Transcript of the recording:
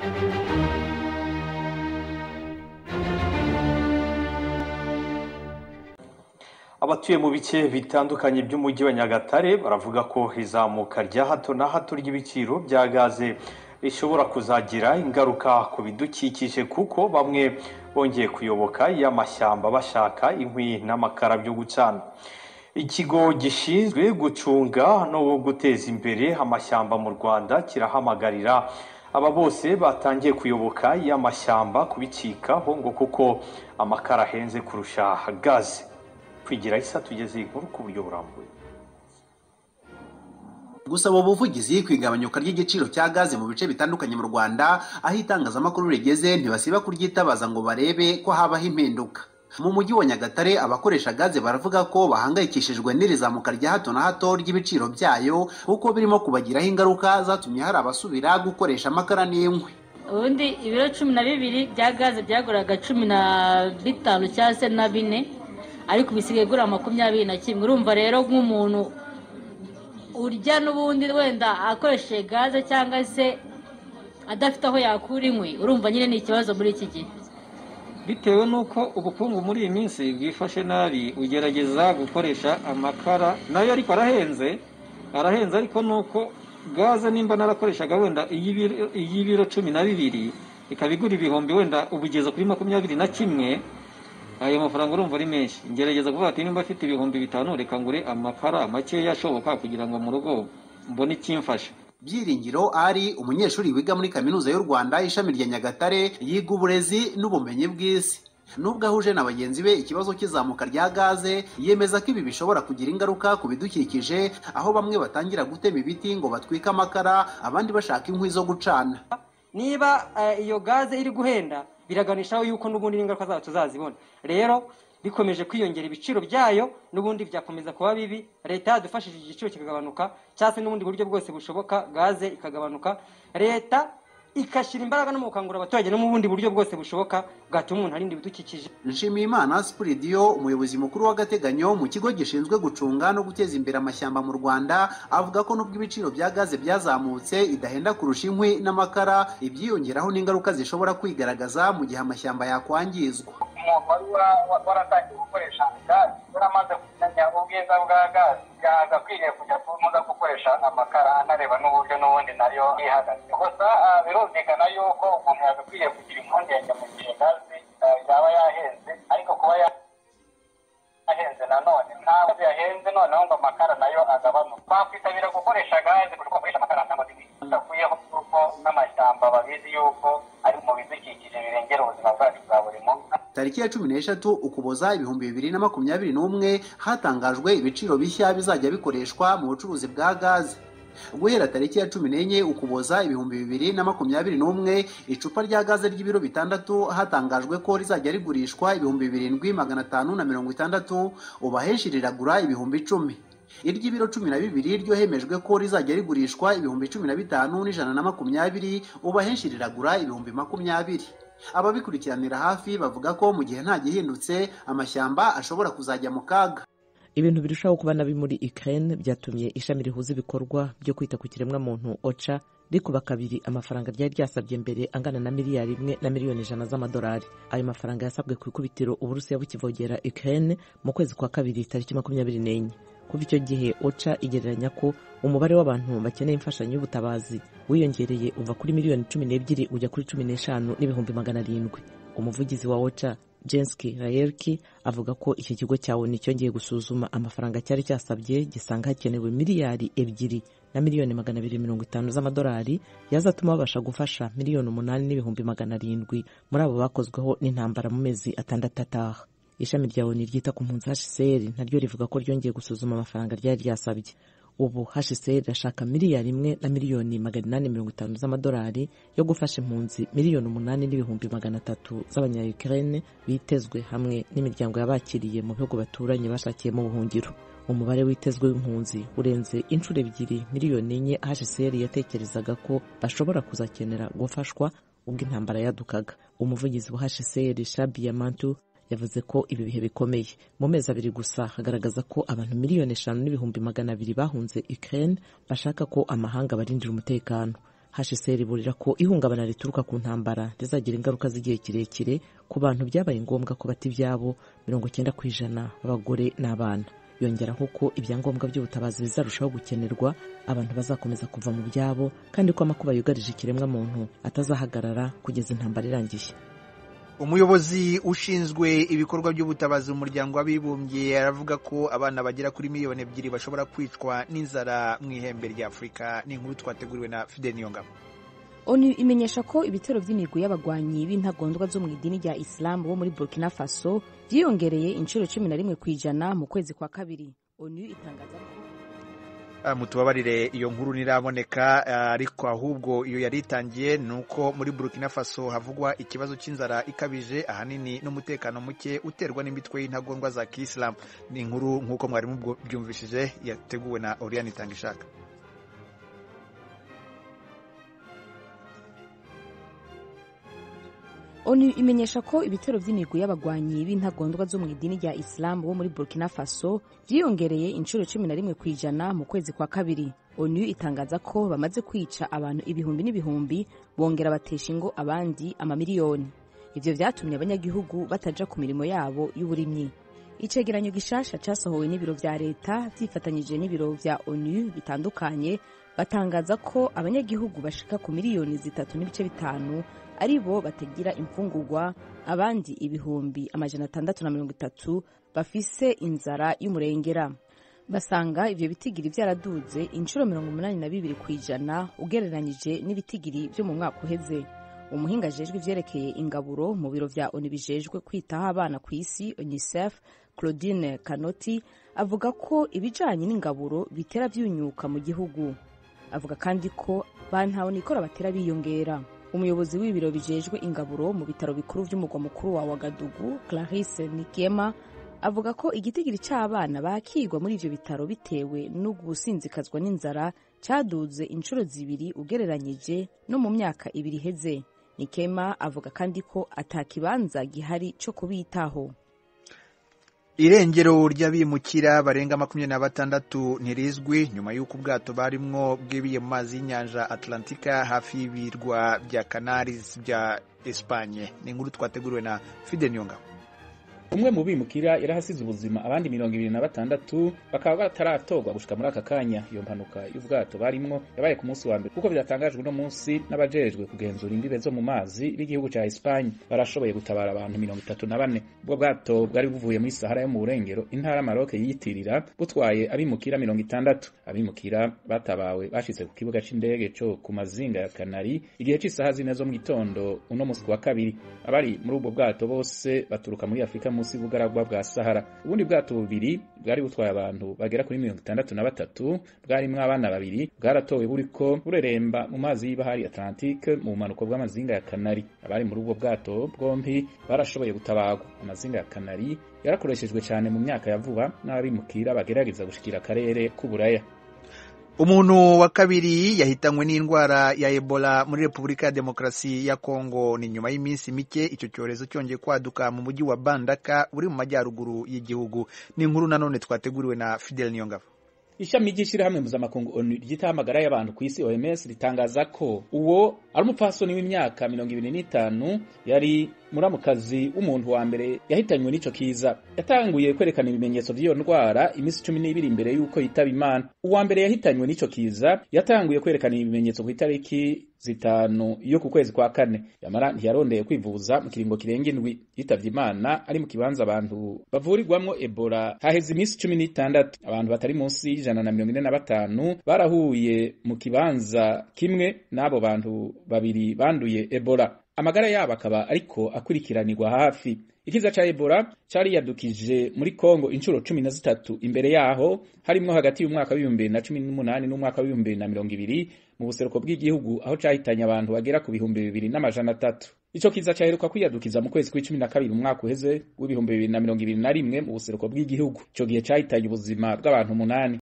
Abatuye mu bice bitandukanye by'umujyi wa Nyagatare baravuga ko izamuka rya hato na hato ry'ibiciro bya gaze rishobora kuzagira ingaruka ku bidukikije kuko bamwe bongeye kuyoboka y'amashyamba bashaka inkwi n'amakara byo gucana. Ikigo gishinzwe gucunga no guteza imbere amashyamba mu Rwanda kirahamagarira aba bose batangiye kuyoboka y'amashyamba kubicikaho ngo kuko amakara ahenze kurusha gaze. Kwigira isa tugeze inkuru ku buryo burambuye. Gusaba ubuvugizi kwigabanyuka ry'igiciro cya gaze mu bice bitandukanye mu Rwanda aho itangazamakuru rigeze ntibasiba kuryitabaza ngo barebe ko habaho impinduka. Mu mujyi wa Nyagatare abakoresha gaze baravuga ko bahangayikishijwe n'irizamuka rya hato na hato ry'ibiciro byayo kuko birimo kubagiraho ingaruka zatumye hari abasubira gukoresha amakara n'inkwi. Ubundi ibiro 12 bya gaze byaguraga 15 cyangwa se na 4 ariko bisigaye gura 21. Urumva rero nk'umuntu urya n'ubundi wenda akoresheje gaze cyangwa se adafite aho yakura inkwi, urumva nyine ni ikibazo muri iki gihe. Bitewe nuko ubukungu muri iyi minsi bwifashe nabi, ugerageza gukoresha amakara nayo ariko arahenze ariko nuko gaze nimba narakoreshaga wenda iy'ibiro 12 ikabigura ibihumbi wenda ubugeza kuri 21, ayo mafaranga urumva ari menshi. Ngerageza kuvuga ati nimba afite ibihumbi 5 reka ngure amakara make yashoboka kugira ngo mu rugo mbone ikimfasha. Byiringiro ari umunyeshuri wiga muri kaminuza y'u Rwanda ishami rya Nyagatare yiga uburezi n'ubumenyi bw'isi. Nubwo ahuje na bagenzi be ikibazo cy'izamuka rya gaze, yemeza ko ibi bishobora kugira ingaruka ku bidukikije aho bamwe batangira gutema ibiti ngo batwike amakara, abandi bashaka inkwi zo gucana. Niba iyo gaze iri guhenda biraganishaho yuko n'ubundi n'ingaruka zayo tuzazibona. Rero bikomeje kwiyongera ibiciro byayo n'ubundi byakomeza kuba bibi. Leta yadufashije igiciro kikagabanuka cyase n'ubundi buryo bwose bushoboka gaze ikagabanuka. Leta ikashira imbaraga no mukangura abaturage no mu bundi buryo bwose bushoboka bwatuma umuntu arindi bidukikije. Nshimiyimana Spiridio umuyobozi mukuru w'agateganyo mu kigo gishinzwe gucunga no guteza imbere amashyamba mu Rwanda avuga ko nubwo ibiciro bya gaze byazamutse idahenda kurusha inkwi n'amakara, ibyiyongeraho n'ingaruka zishobora kwigaragaza mu gihe amashyamba yakwangizwa. Umuntu waratangiye gukoresha gaze yaramaze kumenya ubwiza bwa gaze yagakwiriye kujya kumuza gukoresha amakara anareba n'uburyo n'ubundi nayo ihagaze. Gusa birumvikana yuko umuntu yagakwiriye kugira impungenge mu gihe gaze yaba yahenze, ariko kuba yahenze nanone ntabwo yahenze noneho ngo amakara nayo agabanuka. Twakwitabira gukoresha gaze kuko gukoresha amakara ntabwo bidakuyeho kuko n'amashyamba babizi yuko ari mu bidukikije birengera ubuzima bwacu bwa buri munsi. Tariki ya 16 Ukuboza 2021 hatangajwe ibiciro bishya bizajya bikoreshwa mu bucuruzi bwa gaze. Guhera tariki ya 14 Ukuboza 2021 icupa rya gaze ry'ibiro 6 hatangajwe ko rizajya rigurishwa 7560, ubahenshi riragura 10,010. Iry'ibiro 12 ryo hemejwe ko rizajya rigurishwa 15,120, ubahenshi riragura 20,020. Ababikurikiranira hafi bavuga ko mu gihe nta gihindutse amashyamba ashobora kuzajya mu kaga. Ibintu birushaho kuba nabi muri Ukraine byatumye ishami rihuza ibikorwa byo kwita ku kiremwa muntu OCHA rikuba kabiri amafaranga ryari ryasabye mbere angana na miliyari 1 na miliyoni 100 z'amadolari. Ayo mafaranga yasabwe ku ikubitiro Uburusiya bukivogera Ukraine mu kwezi kwa kabiri tariki 24. Kuva icyo gihe OCHA igereranya ko umubare w'abantu bakeneye imfashanyo y'ubutabazi wiyongereye uva kuri miliyoni 12 ujya kuri 15,700. Umuvugizi wa OCHA Jenski Rayerki avuga ko iki kigo cyawo nicyongeye gusuzuma amafaranga cyari cyasabye gisanga hakenewe miliyari 2 na miliyoni 250 z'amadolari yazatuma babasha gufasha miliyoni 8,700 muri abo bakozweho n'intambara mu mezi 6 ataha. Ishami rya ONU ryita ku mpunzi HCR naryo rivuga ko ryongeye gusuzuma amafaranga ryari ryasabye. Ubu HCR irashaka miliyari 1 na miliyoni 850 z'amadolari yo gufasha impunzi miliyoni 8,300 z'abanya-Ukraine bitezwe hamwe n'imiryango yabakiriye mu bihugu baturanye bashakiye mu buhungiro. Umubare witezwe w'impunzi urenze inshuro 2 miliyoni 4 HCR yatekerezaga ko bashobora kuzakenera gufashwa ubwo intambara yadukaga. Umuvugizi wa HCR Shabia Mantu yavuze ko ibi bihe bikomeye. Mu mezi 2 gusa hagaragaza ko abantu miliyoni 5,200,000 bahunze Ukraine bashaka ko amahanga barindira umutekano. HCR iburira ko ihungabana rituruka ku ntambara rizagira ingaruka z'igihe kirekire ku bantu byabaye ngombwa ko bata ibyabo 90% b'abagore n'abana. Yongeraho ko ibyangombwa by'ubutabazi bizarushaho gukenerwa, abantu bazakomeza kuva mu byabo, kandi ko amakuba yugarije ikiremwa muntu atazahagarara kugeza intambara irangiye. Umuyobozi ushinzwe ibikorwa by'ubutabazi mu muryango w'abibumbye aravuga ko abana bagera kuri 2 miliyoni bashobora kwicwa n'inzara mu ihembe rya Afurika. Ni inkuru twateguriwe na Fidel Niyongabo. ONU imenyesha ko ibitero by'imigwi y'abagwanyi b'intagondwa zo mu idini rya Islam bo muri Burkina Faso byiyongereye inshuro 11% mu kwezi kwa kabiri. ONU itangaza ko mutubabarire iyo nkuru niraboneka, ariko ahubwo iyo yari itangiye nuko muri Burkina Faso havugwa ikibazo cy'inzara ikabije, ahanini n'umutekano muke uterwa n'imitwe y'intagondwa za Kiislamu. Ni inkuru nk'uko mwari mubyumvishije yateguwe na Oriane Tangishaka. ONU imenyesha ko ibitero by'imigwi y'abagwanyi b'intagondwa zo mu idini rya Islam bo muri Burkina Faso byiyongereye inshuro 11% mu kwezi kwa kabiri. ONU itangaza ko bamaze kwica abantu ibihumbi n'ibihumbi, bongera batesha ingo abandi amamiliyoni. Ivyo vyatumye abanyagihugu bataja ku mirimo yabo y'uburimyi. Icegeranyo gishasha casohowe n'ibiro vya leta vyifatanyije n'ibiro vya ONU bitandukanye batangaza ko abanyagihugu bashika ku miliyoni 3.5 aribo batagira imfungurwa, abandi ibihumbi 630 bafise inzara y'umurengera. Basanga ivyo bitigiri vyaraduze inshuro 82% ugereranyije n'ibitigiri vyo mu mwaka uheze. Umuhinga ajejwe ivyerekeye ingaburo mu biro vya ONU bijejwe kwitaho abana ku isi UNICEF, Claudine Canoti, avuga ko ibijanye n'ingaburo bitera vyunyuka mu gihugu. Avuga kandi ko bantaho nikora batera biyongera. Umuyobozi w'ibiro bijejwe ingaburo mu bitaro bikuru vy'umugwa mukuru wa Ouagadougou, Clarisse Nikema, avuga ko igitigiri c'abana bakigwa muri ivyo bitaro bitewe no gusinzikazwa n'inzara caduze inshuro 2 ugereranyije no mu myaka 2 iheze. Nikema avuga kandi ko atakibanza gihari cyo kubitaho. Irengero ry'abimukira barenga 26 ntirizwi nyuma y'uko ubwato barimwo bwibiye mu mazi y'inyanja Atlantika hafi y'ibirwa bya Canaries bya Espagne. Ni inkuru twateguriwe na Fidel Niyongabo. Umwe mu bimukira yarahasize ubuzima, abandi 26 bakaba bataratorwa gushika muri aka kanya. Iyo mpanuka y'ubwato barimwo yabaye ku munsi wa mbere, kuko byatangajwe no munsi n'abajejwe kugenzura imbibe zo mu mazi b'igihugu ca Espagne. Barashoboye gutabara abantu 34. Ubwo bwato bwari buvuye muri Sahara yo mu burengero, intara Maroc yiyitirira, butwaye abimukira 60. Abimukira batabawe bashitse ku kibuga c'indege cyo ku mazinga ya Canary igihe c'isaha 4 zo mu gitondo uno munsi wa kabiri. Abari muri ubwo bwato bose baturuka muri Afrika munsi bugaragwa bwa Sahara. Ubundi bwato bubiri bwari butwaye abantu bagera kuri 63 bwarimwo abana babiri, bwaratowe buriko bureremba mu mazi y'ibahari Atlantique mu manuko bw'amazinga ya Canary. Abari muri ubwo bwato bwombi barashoboye gutabagwa. Amazinga ya Canary yarakoreshejwe cyane mu myaka ya vuba n'abimukira bagerageza gushikira akarere k'Uburaya. Umuntu wa kabiri yahitanywe n'indwara ya Ebola muri Repubulika ya Demokarasi ya Kongo. Ni nyuma y'iminsi mike icyo cyorezo cyongeye kwaduka mu mujyi wa Bandaka uri mu majyaruguru y'igihugu. Ni inkuru nanone twateguriwe na Fidel Niyongabo. Ishami ry'ishirahamwe mpuzamakungu ONU ryitaho amagara y'abantu ku isi OMS ritangaza ko uwo ari umupfasoni w'imyaka 25 yari muramukazi w'umuntu wa mbere yahitanywe n'ico kiza. Yatanguye kwerekana ibimenyetso by'iyo ndwara imisi 12 imbere y'uko yitaba Imana. Uwa mbere yahitanywe n'ico kiza yatanguye kwerekana ibimenyetso ku itariki 5 yo ku kwezi kwa 4. Yamara ntiyarondeye kwivuza mu kiringo kirenga 7. Yitavye Imana ari mu kibanza abantu bavurirwamwo Ebola haheze imisi 16. Abantu batari munsi y'145 barahuye mu kibanza kimwe n'abo bantu babiri banduye Ebola. Amagara yabo akaba ariko akurikiranirwa hafi. Ikiza ca Ebola cari yadukije muri Kongo inshuro 13 imbere yaho, harimwo hagati y'umwaka wa 2018 n'umwaka wa 2020 mu buseruko bw'igihugu, aho cahitanye abantu bagera ku 2300. Ico kiza caheruka kwiyadukiza mu kwezi kwa 12 umwaka uheze w'2021 mu buseruko bw'igihugu. Ico gihe cahitanye ubuzima bw'abantu 8.